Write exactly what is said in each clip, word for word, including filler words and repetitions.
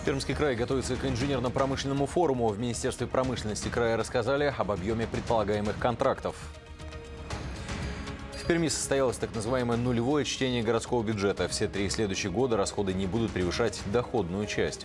Пермский край готовится к инженерно-промышленному форуму. В Министерстве промышленности края рассказали об объеме предполагаемых контрактов. В Перми состоялось так называемое нулевое чтение городского бюджета. Все три следующих года расходы не будут превышать доходную часть.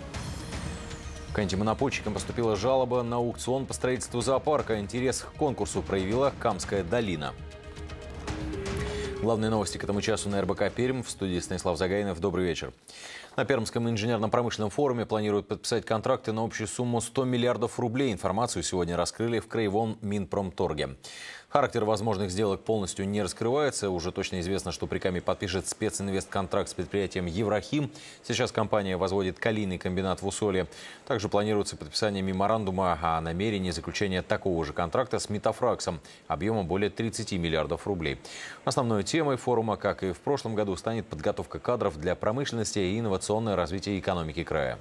К антимонопольщикам поступила жалоба на аукцион по строительству зоопарка. Интерес к конкурсу проявила Камская долина. Главные новости к этому часу на эр бэ ка Пермь. В студии Станислав Загайнов. Добрый вечер. На Пермском инженерно-промышленном форуме планируют подписать контракты на общую сумму сто миллиардов рублей. Информацию сегодня раскрыли в Краевом Минпромторге. Характер возможных сделок полностью не раскрывается. Уже точно известно, что при Каме подпишет специнвестконтракт с предприятием «Еврохим». Сейчас компания возводит калийный комбинат в Усолье. Также планируется подписание меморандума о намерении заключения такого же контракта с Метафраксом объемом более тридцати миллиардов рублей. Основной темой форума, как и в прошлом году, станет подготовка кадров для промышленности и инновационное развитие экономики края.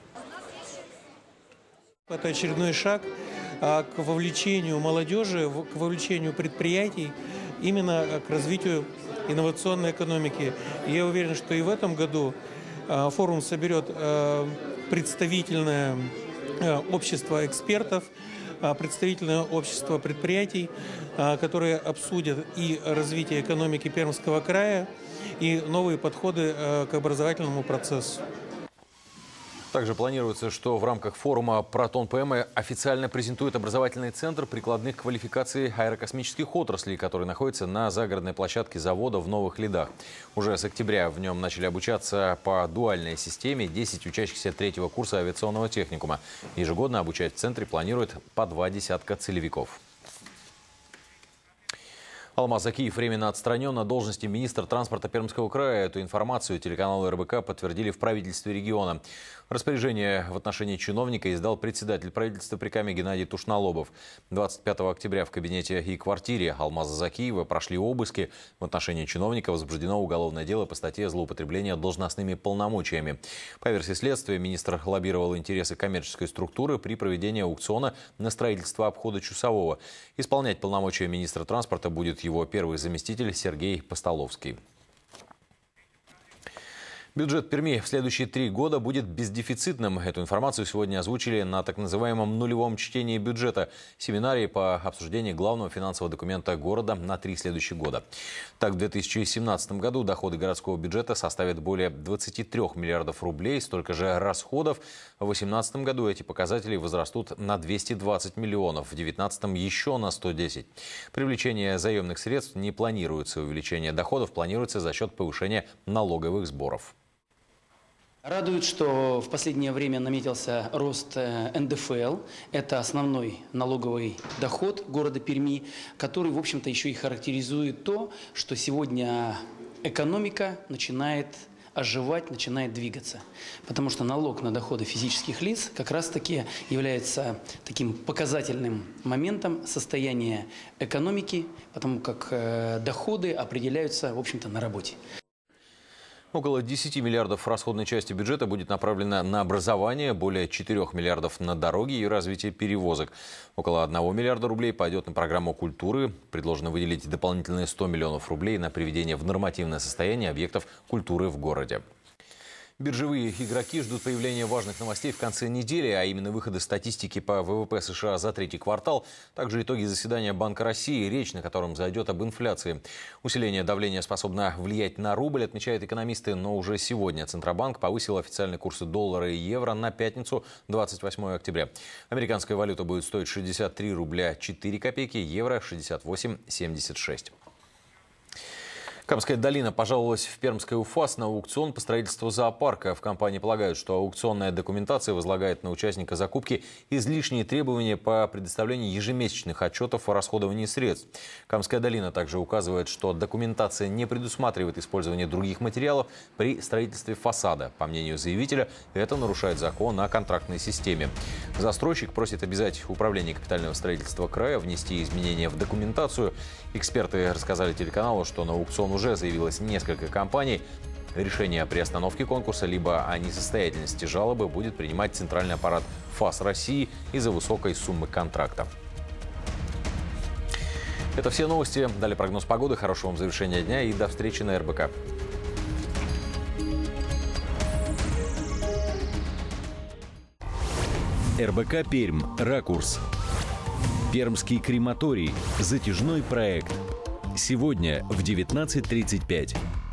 Это очередной шаг к вовлечению молодежи, к вовлечению предприятий именно к развитию инновационной экономики. И я уверен, что и в этом году форум соберет представительное общество экспертов, представительное общество предприятий, которые обсудят и развитие экономики Пермского края, и новые подходы к образовательному процессу. Также планируется, что в рамках форума «Протон ПМ» официально презентует образовательный центр прикладных квалификаций аэрокосмических отраслей, который находится на загородной площадке завода в Новых Лидах. Уже с октября в нем начали обучаться по дуальной системе десять учащихся третьего курса авиационного техникума. Ежегодно обучать в центре планируют по два десятка целевиков. Алмаз Закиев временно отстранен на должности министра транспорта Пермского края. Эту информацию телеканалу эр бэ ка подтвердили в правительстве региона. Распоряжение в отношении чиновника издал председатель правительства при Каме Геннадий Тушнолобов. двадцать пятого октября в кабинете и квартире Алмаза Закиева прошли обыски. В отношении чиновника возбуждено уголовное дело по статье «Злоупотребление должностными полномочиями». По версии следствия, министр лоббировал интересы коммерческой структуры при проведении аукциона на строительство обхода Чусового. Исполнять полномочия министра транспорта будет его первый заместитель Сергей Постоловский. Бюджет Перми в следующие три года будет бездефицитным. Эту информацию сегодня озвучили на так называемом нулевом чтении бюджета – семинаре по обсуждению главного финансового документа города на три следующих года. Так, в две тысячи семнадцатом году доходы городского бюджета составят более двадцати трёх миллиардов рублей, столько же расходов. В две тысячи восемнадцатом году эти показатели возрастут на двести двадцать миллионов, в две тысячи девятнадцатом еще на сто десять. Привлечение заемных средств не планируется, увеличение доходов планируется за счет повышения налоговых сборов. Радует, что в последнее время наметился рост эн дэ эф эл. Это основной налоговый доход города Перми, который, в общем-то, еще и характеризует то, что сегодня экономика начинает оживать, начинает двигаться. Потому что налог на доходы физических лиц как раз-таки является таким показательным моментом состояния экономики, потому как доходы определяются, в общем-то, на работе. Около десяти миллиардов расходной части бюджета будет направлено на образование, более четырёх миллиардов на дороги и развитие перевозок. Около одного миллиарда рублей пойдет на программу культуры. Предложено выделить дополнительные сто миллионов рублей на приведение в нормативное состояние объектов культуры в городе. Биржевые игроки ждут появления важных новостей в конце недели, а именно выхода статистики по вэ вэ пэ США за третий квартал, также итоги заседания Банка России, речь на котором зайдет об инфляции. Усиление давления способно влиять на рубль, отмечают экономисты, но уже сегодня Центробанк повысил официальные курсы доллара и евро на пятницу, двадцать восьмого октября. Американская валюта будет стоить шестьдесят три рубля четыре копейки, евро шестьдесят восемь семьдесят шесть. Камская долина пожаловалась в Пермское УФАС на аукцион по строительству зоопарка. В компании полагают, что аукционная документация возлагает на участника закупки излишние требования по предоставлению ежемесячных отчетов о расходовании средств. Камская долина также указывает, что документация не предусматривает использование других материалов при строительстве фасада. По мнению заявителя, это нарушает закон о контрактной системе. Застройщик просит обязать Управление капитального строительства края внести изменения в документацию. Эксперты рассказали телеканалу, что на аукцион уже заявилось несколько компаний. Решение о приостановке конкурса либо о несостоятельности жалобы будет принимать центральный аппарат ФАС России из-за высокой суммы контракта. Это все новости. Далее прогноз погоды. Хорошего вам завершения дня и до встречи на эр бэ ка. эр бэ ка «Пермь. Ракурс». Пермский крематорий. Затяжной проект. Сегодня в девятнадцать тридцать пять.